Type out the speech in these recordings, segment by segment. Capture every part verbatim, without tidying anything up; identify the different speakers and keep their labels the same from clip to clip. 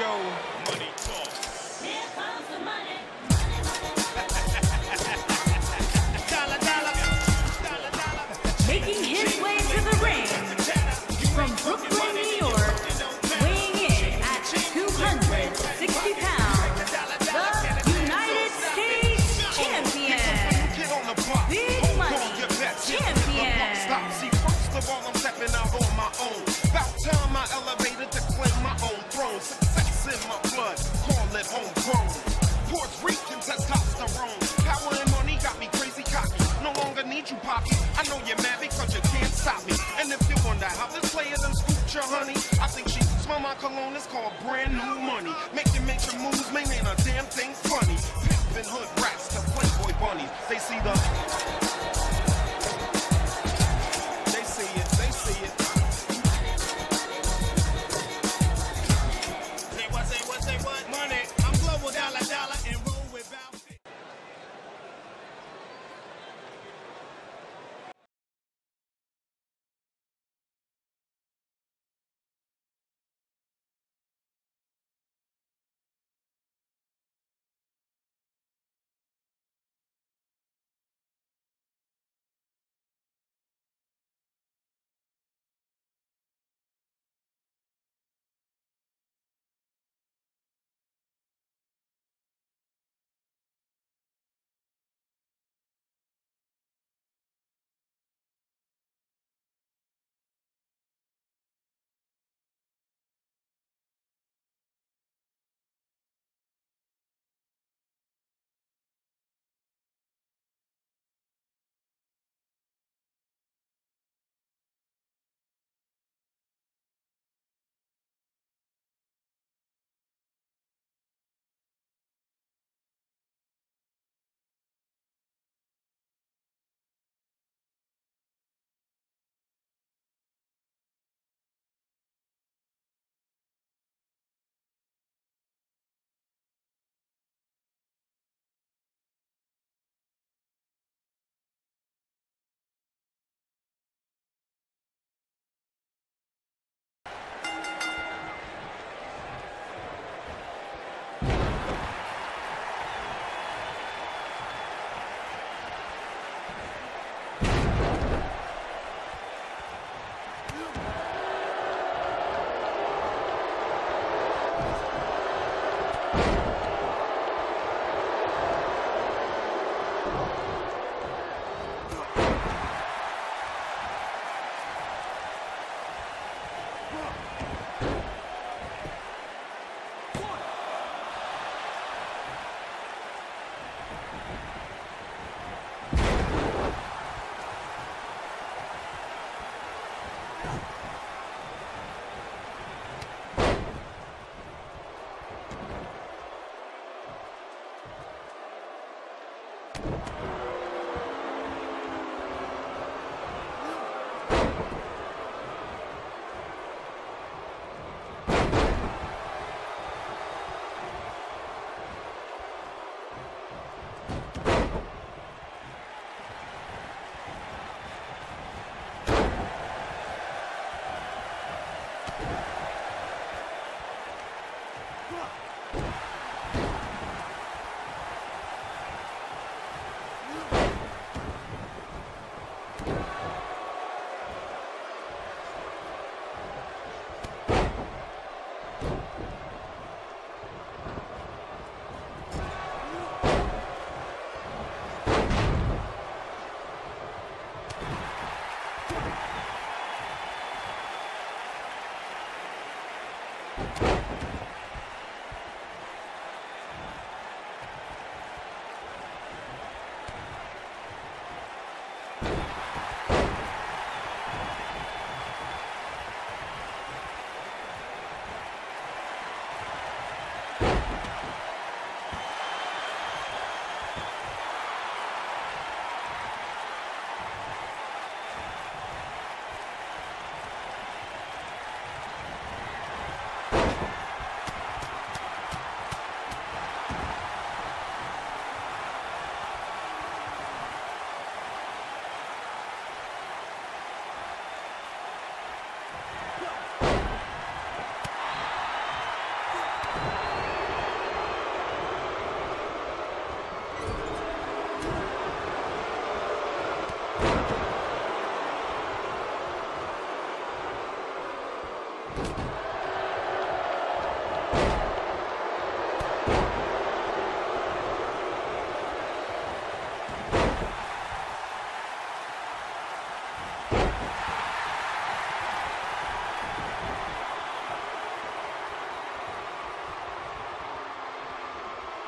Speaker 1: go. Money talk.
Speaker 2: Here comes the money.
Speaker 1: Dollar, dollar, dollar, dollar.
Speaker 2: Making his way to the ring from Brooklyn, New York, weighing in at two hundred sixty pounds, the United States champion, Big Money champion.
Speaker 3: Stop, see, first of all, I'm stepping out on my own. About time I elevated to claim my own throne. Success in my blood, call it homegrown. Puerto Rican testosterone. Power and money got me crazy cocky. No longer need you, Poppy. I know you're mad because you can't stop me. And if you wonder how this player done scooped your honey, I think she smell my cologne. It's called brand new money. Making major moves, man, ain't a damn thing funny. Pimpin' hood rats to Playboy bunnies. They see the... They see it, they see it. Say what, say what, say what? Money. I'm global dollar, dollar, and roll without...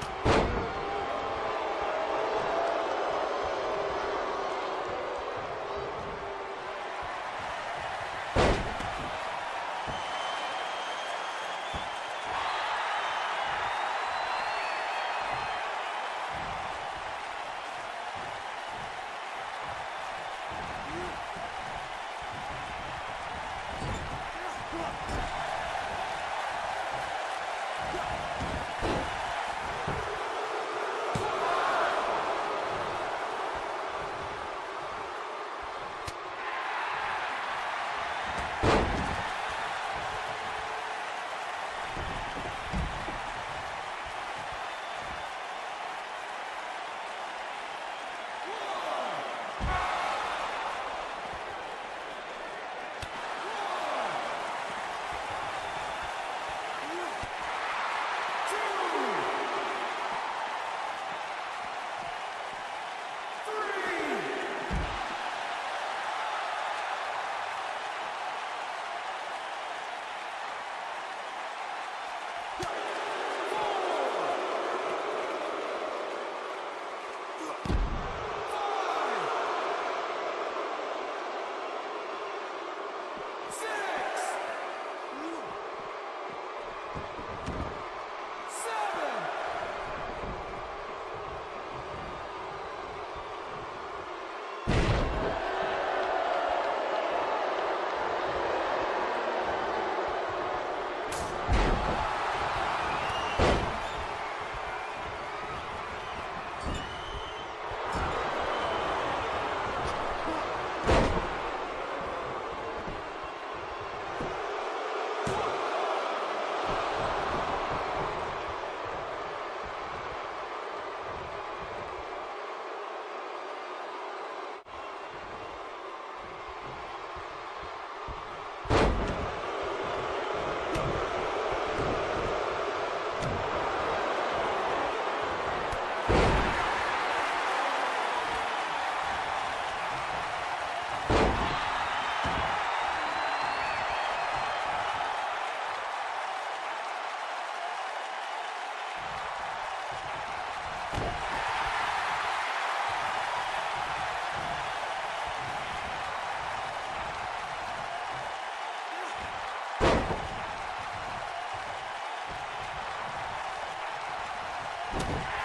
Speaker 4: You